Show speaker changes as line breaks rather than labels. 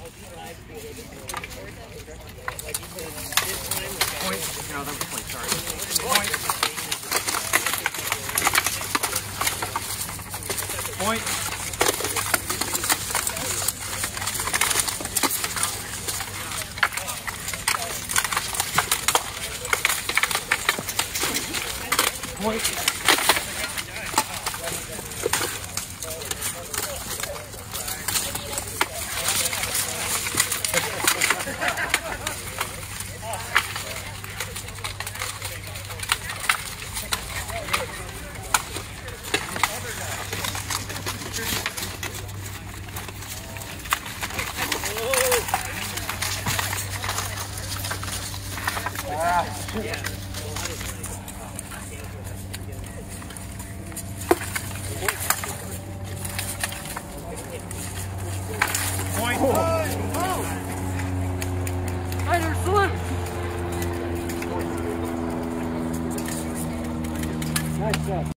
Point. No, that was point, sorry. Point. Point. Point. Yeah. Point. Oh. Fighter salute. Nice job.